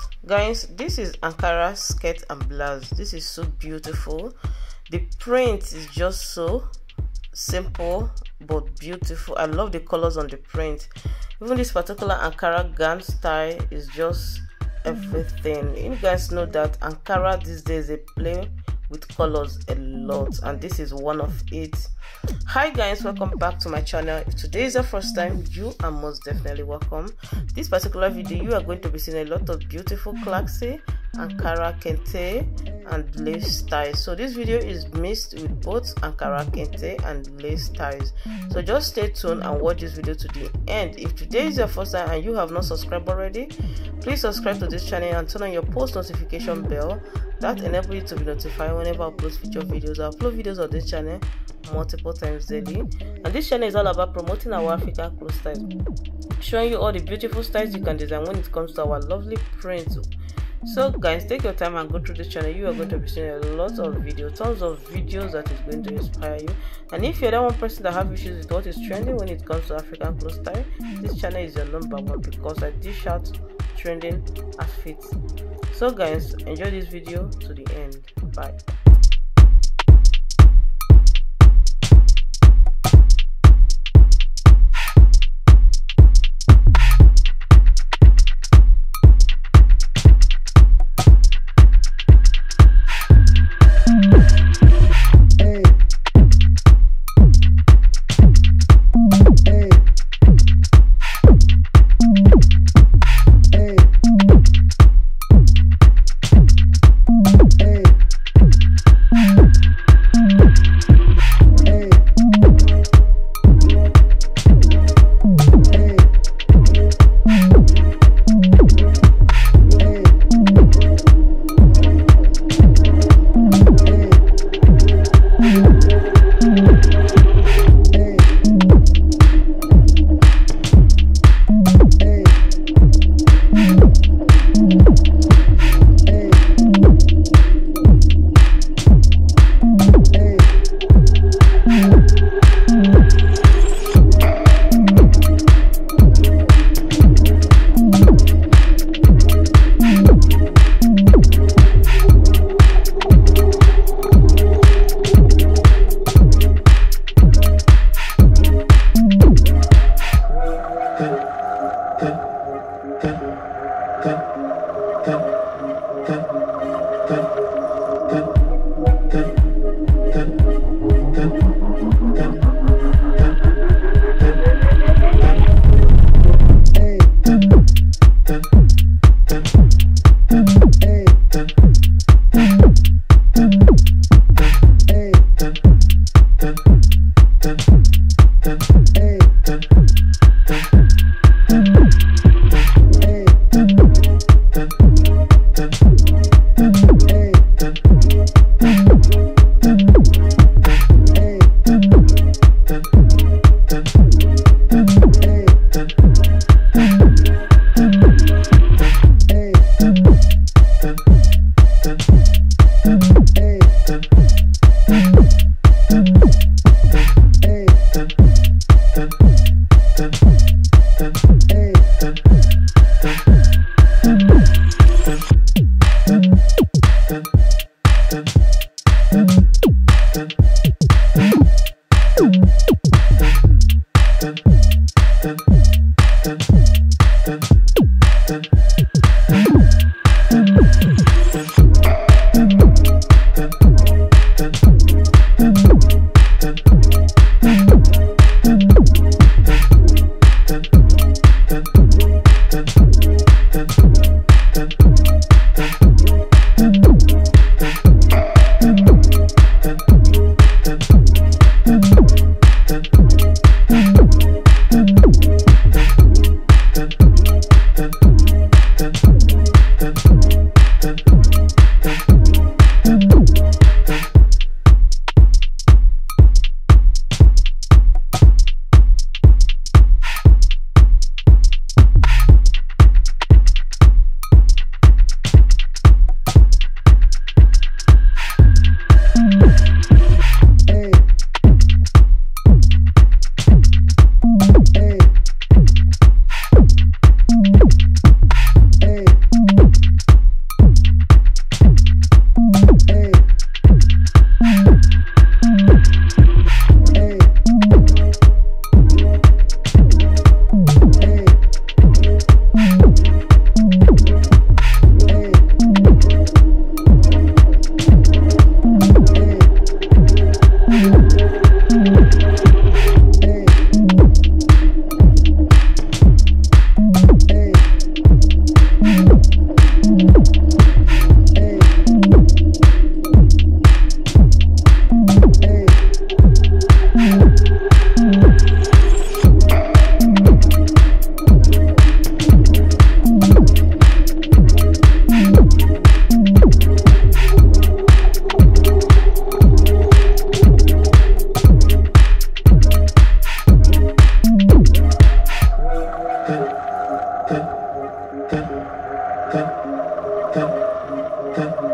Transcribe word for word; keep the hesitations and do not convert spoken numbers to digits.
Guys, this is Ankara skirt and blouse. This is so beautiful. The print is just so simple but beautiful. I love the colors on the print. Even this particular Ankara gown style is just everything. You guys know that Ankara these days they play with colors a lot, and this is one of it. Hi guys, welcome back to my channel. If today is the first time, you are most definitely welcome. This particular video, you are going to be seeing a lot of beautiful classy Ankara kente and lace styles. So this video is mixed with both Ankara kente and lace styles. So just stay tuned and watch this video to the end. If today is your first time and you have not subscribed already, please subscribe to this channel and turn on your post notification bell. That enables you to be notified whenever I upload future videos. I upload videos on this channel multiple times daily, and this channel is all about promoting our African clothes styles, showing you all the beautiful styles you can design when it comes to our lovely prints. So guys, take your time and go through this channel. You are going to be seeing a lot of videos, tons of videos that is going to inspire you. And if you're that one person that have issues with what is trending when it comes to African clothes style, this channel is your number one, because I dish out trending outfits. So guys, enjoy this video to the end. Bye. Ten, ten.